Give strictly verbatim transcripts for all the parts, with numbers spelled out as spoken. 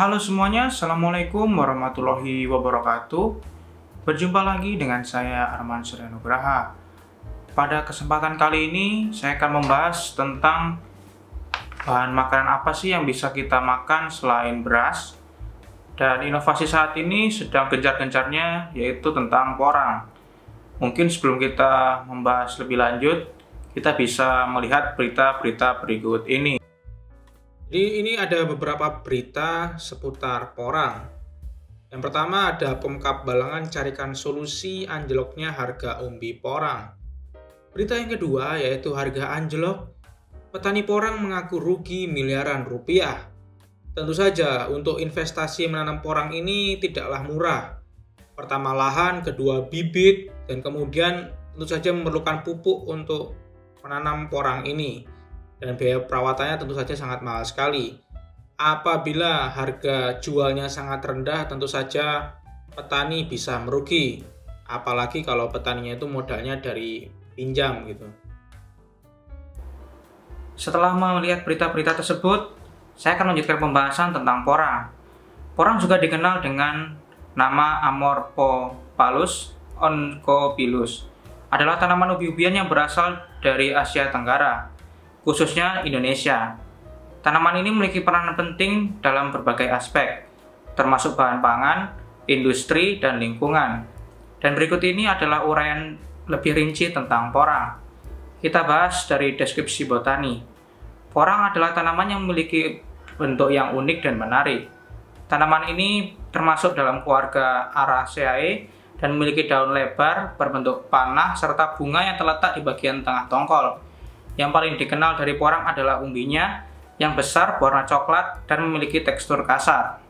Halo semuanya, Assalamualaikum warahmatullahi wabarakatuh. Berjumpa lagi dengan saya Arman Surya Nugraha. Pada kesempatan kali ini saya akan membahas tentang bahan makanan apa sih yang bisa kita makan selain beras. Dan inovasi saat ini sedang gencar-gencarnya yaitu tentang porang. Mungkin sebelum kita membahas lebih lanjut, kita bisa melihat berita-berita berikut ini. Jadi ini ada beberapa berita seputar porang. Yang pertama ada Pemkab Balangan carikan solusi anjloknya harga umbi porang. Berita yang kedua yaitu harga anjlok, petani porang mengaku rugi miliaran rupiah. Tentu saja untuk investasi menanam porang ini tidaklah murah. Pertama lahan, kedua bibit, dan kemudian tentu saja memerlukan pupuk untuk menanam porang ini. Dan biaya perawatannya tentu saja sangat mahal sekali. Apabila harga jualnya sangat rendah, tentu saja petani bisa merugi. Apalagi kalau petaninya itu modalnya dari pinjam gitu. Setelah melihat berita-berita tersebut, saya akan melanjutkan pembahasan tentang porang. Porang juga dikenal dengan nama Amorphopalus oncophilus. Adalah tanaman ubi-ubian yang berasal dari Asia Tenggara, khususnya Indonesia. Tanaman ini memiliki peranan penting dalam berbagai aspek, termasuk bahan pangan, industri, dan lingkungan. Dan berikut ini adalah uraian lebih rinci tentang porang. Kita bahas dari deskripsi botani. Porang adalah tanaman yang memiliki bentuk yang unik dan menarik. Tanaman ini termasuk dalam keluarga Araceae dan memiliki daun lebar berbentuk panah serta bunga yang terletak di bagian tengah tongkol. Yang paling dikenal dari porang adalah umbinya yang besar, berwarna coklat, dan memiliki tekstur kasar.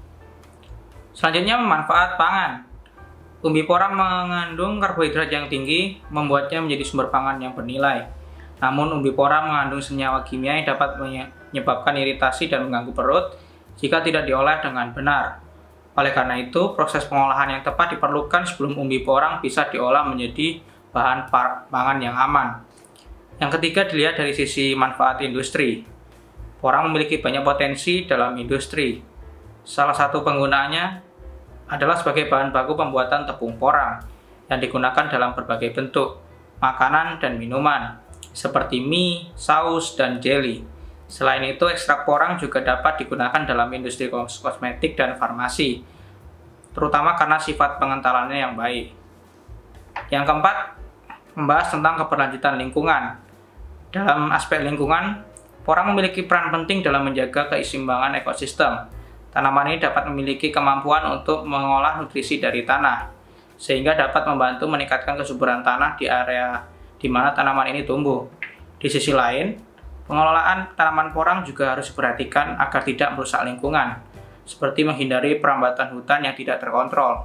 Selanjutnya, manfaat pangan. Umbi porang mengandung karbohidrat yang tinggi, membuatnya menjadi sumber pangan yang bernilai. Namun, umbi porang mengandung senyawa kimia yang dapat menyebabkan iritasi dan mengganggu perut jika tidak diolah dengan benar. Oleh karena itu, proses pengolahan yang tepat diperlukan sebelum umbi porang bisa diolah menjadi bahan pangan yang aman. Yang ketiga dilihat dari sisi manfaat industri. Porang memiliki banyak potensi dalam industri. Salah satu penggunaannya adalah sebagai bahan baku pembuatan tepung porang yang digunakan dalam berbagai bentuk, makanan dan minuman, seperti mie, saus, dan jelly. Selain itu, ekstrak porang juga dapat digunakan dalam industri kosmetik dan farmasi, terutama karena sifat pengentalannya yang baik. Yang keempat, membahas tentang keberlanjutan lingkungan. Dalam aspek lingkungan, porang memiliki peran penting dalam menjaga keseimbangan ekosistem. Tanaman ini dapat memiliki kemampuan untuk mengolah nutrisi dari tanah, sehingga dapat membantu meningkatkan kesuburan tanah di area di mana tanaman ini tumbuh. Di sisi lain, pengelolaan tanaman porang juga harus diperhatikan agar tidak merusak lingkungan, seperti menghindari perambatan hutan yang tidak terkontrol.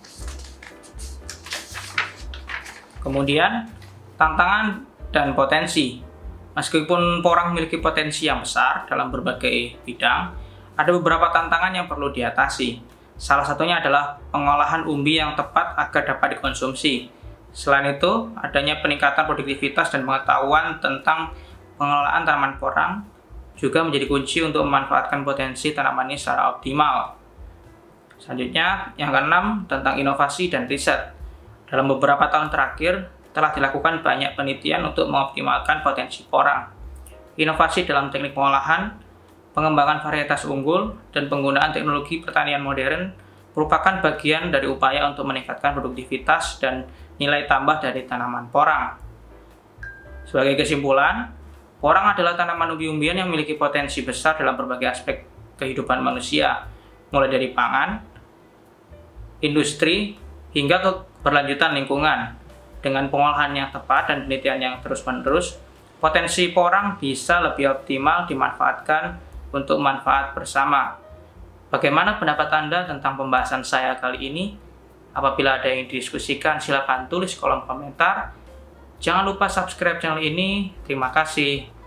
Kemudian, tantangan dan potensi. Meskipun porang memiliki potensi yang besar dalam berbagai bidang, ada beberapa tantangan yang perlu diatasi. Salah satunya adalah pengolahan umbi yang tepat agar dapat dikonsumsi. Selain itu, adanya peningkatan produktivitas dan pengetahuan tentang pengelolaan tanaman porang juga menjadi kunci untuk memanfaatkan potensi tanaman ini secara optimal. Selanjutnya, yang keenam, tentang inovasi dan riset. Dalam beberapa tahun terakhir, telah dilakukan banyak penelitian untuk mengoptimalkan potensi porang. Inovasi dalam teknik pengolahan, pengembangan varietas unggul, dan penggunaan teknologi pertanian modern merupakan bagian dari upaya untuk meningkatkan produktivitas dan nilai tambah dari tanaman porang. Sebagai kesimpulan, porang adalah tanaman umbi-umbian yang memiliki potensi besar dalam berbagai aspek kehidupan manusia, mulai dari pangan, industri, hingga keberlanjutan lingkungan. Dengan pengolahan yang tepat dan penelitian yang terus-menerus, potensi porang bisa lebih optimal dimanfaatkan untuk manfaat bersama. Bagaimana pendapat Anda tentang pembahasan saya kali ini? Apabila ada yang didiskusikan, silakan tulis kolom komentar. Jangan lupa subscribe channel ini. Terima kasih.